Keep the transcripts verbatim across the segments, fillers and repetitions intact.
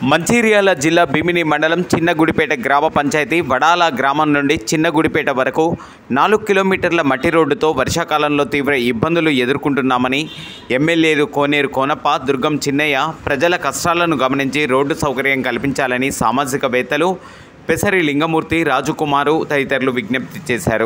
మంచిర్యాల జిల్లా భీమిని మండలం చిన్నగుడిపేట గ్రామ పంచాయతీ వడాల గ్రామం నుండి చిన్నగుడిపేట వరకు నాలుగు కిలోమీటర్ల మట్టి రోడ్డుతో వర్షాకాలంలో తీవ్ర ఇబ్బందులు ఎదుర్కొంటున్నామని ఎమ్మెల్యేలు కోనేరు కోనప్ప, దుర్గం చిన్నయ్య ప్రజల కష్టాలను గమనించి రోడ్డు సౌకర్యం కల్పించాలని సామాజికవేత్తలు పెసరి లింగమూర్తి, రాజుకుమారు తదితరులు విజ్ఞప్తి చేశారు.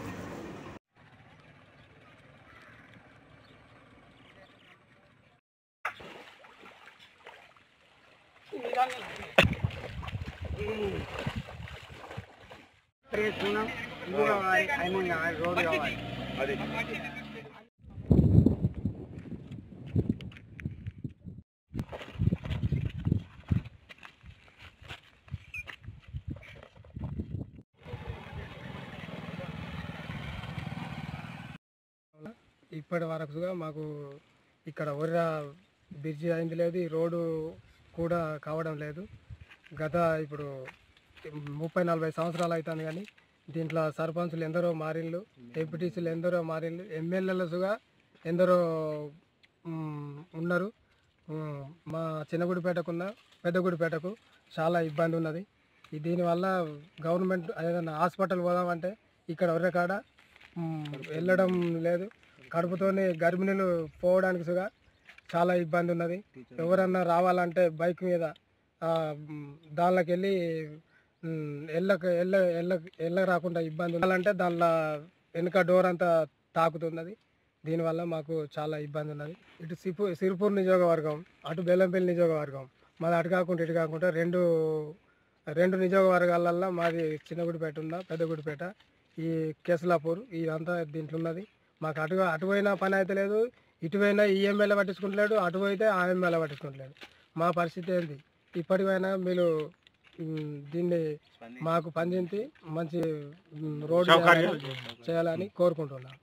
ఇప్పటి వరకుగా మాకు ఇక్కడ ఒర్ర బ్రిడ్జి అయింది లేదు, ఈ రోడ్డు కూడా కావడం లేదు. గత ఇప్పుడు ముప్పై నలభై సంవత్సరాలు అవుతుంది కానీ దీంట్లో సర్పంచులు ఎందరో మారిళ్ళు, ఎంపీటీసీలు ఎందరో మారిళ్ళు, ఎమ్మెల్యేలుగా ఎందరో ఉన్నారు. మా చిన్నగుడిపేటకున్న పెద్దగుడిపేటకు చాలా ఇబ్బంది ఉన్నది. దీనివల్ల గవర్నమెంట్ ఏదైనా హాస్పిటల్ పోదామంటే ఇక్కడ ఒర్ర కాడ వెళ్ళడం లేదు. కడుపుతోనే గర్భిణీలు పోవడానికి సుగా చాలా ఇబ్బంది ఉన్నది. ఎవరన్నా రావాలంటే బైక్ మీద దానిలోకి వెళ్ళి ఎల్లక ఎల్ల ఎల్ల ఎల్ల రాకుండా ఇబ్బంది ఉండాలంటే దానిలో వెనుక డోర్ అంతా తాకుతున్నది. దీనివల్ల మాకు చాలా ఇబ్బంది ఉన్నది. ఇటు సిపు సిరిపూర్ నియోజకవర్గం, అటు బెల్లంపల్లి నియోజకవర్గం, మాది అటు కాకుండా ఇటు కాకుండా రెండు రెండు నియోజకవర్గాలల్లో మాది చిన్నగుడిపేట ఉందా, పెద్దగుడిపేట, ఈ కేసులాపూర్ ఇదంతా దీంట్లో ఉన్నది. మాకు అటు అటువైనా పని అయితే లేదు, ఇటువైనా ఈ ఎమ్మెల్యే పట్టించుకుంటలేడు, అటువైతే ఆ ఎమ్మెల్యే పట్టించుకుంటలేడు. మా పరిస్థితి ఏంది? ఇప్పటికైనా మీరు దీన్ని మాకు పనిచేసి మంచి రోడ్డు చేయాలని కోరుకుంటున్నాను.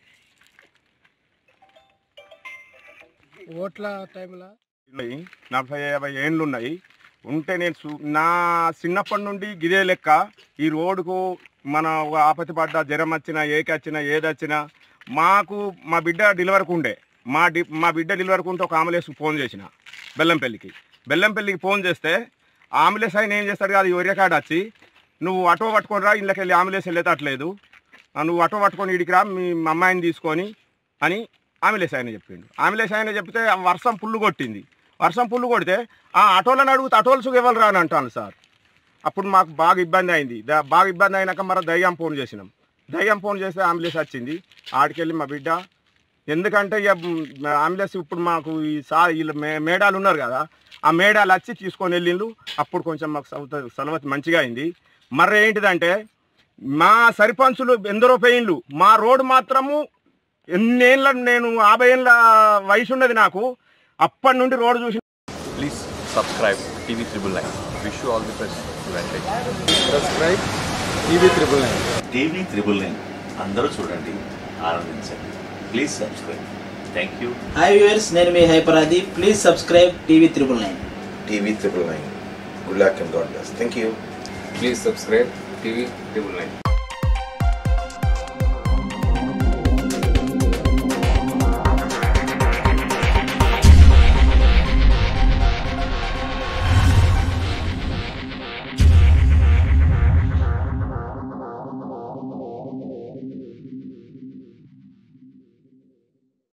ఓట్ల టైంలో నలభై యాభై ఏళ్ళు ఉన్నాయి ఉంటే నేను నా చిన్నప్పటి నుండి గిదే లెక్క ఈ రోడ్డుకు మన ఆపత్తి పడ్డ జ్వరం వచ్చినా, ఏకొచ్చినా, ఏదొచ్చినా మాకు మా బిడ్డ డెలివరీకి ఉండే మా డి మా బిడ్డ డెలివరీకి ఉంటే ఒక ఆంబులెన్స్కి ఫోన్ చేసిన బెల్లంపల్లికి బెల్లంపల్లికి ఫోన్ చేస్తే ఆంబులెన్స్ ఆయన ఏం చేస్తాడు కాదు, ఒరియకాడ వచ్చి నువ్వు ఆటో పట్టుకొని రా, ఇళ్ళకి వెళ్ళి ఆంబులెన్స్ వెళ్ళేటట్లేదు, నువ్వు ఆటో పట్టుకొని ఇడికి రా, మీ అమ్మాయిని తీసుకొని అని ఆంబులెన్స్ ఆయన చెప్పిండు. ఆంబులెన్స్ ఆయన చెప్తే వర్షం పుల్లు కొట్టింది. వర్షం పుల్లు కొడితే ఆ ఆటోలను అడుగుతా ఆటోలు ఎవరు రాని అంటాను సార్. అప్పుడు మాకు బాగా ఇబ్బంది అయింది. బాగా ఇబ్బంది అయినాక మరి దయ్యం ఫోన్ చేసినాం. దయ్యం ఫోన్ చేస్తే అంబులెన్స్ వచ్చింది. ఆడికెళ్ళి మా బిడ్డ, ఎందుకంటే ఇక అంబులెన్స్ ఇప్పుడు మాకు ఈ సా వీళ్ళు మే మేడాలు ఉన్నారు కదా, ఆ మేడాలు వచ్చి తీసుకొని వెళ్ళిండు. అప్పుడు కొంచెం మాకు సౌత సలవతి మంచిగా అయింది. మరి ఏంటిదంటే మా సర్పంచులు ఎందరో పోయిండ్లు, మా రోడ్డు మాత్రము ఎన్నేళ్ళ నేను యాభై ఏళ్ళ వయసు ఉన్నది నాకు, అప్పటి నుండి రోడ్డు చూసి. Please subscribe TV triple nine. Wish you all the best. Subscribe TV triple nine. TV triple nine అందరూ చూడండి, ఆనందించండి. Please subscribe. Thank you. Hi viewers, నేను మీ హైపరాది. Please subscribe TV triple nine. TV triple nine. Good luck and god bless. Thank you. Please subscribe TV triple nine.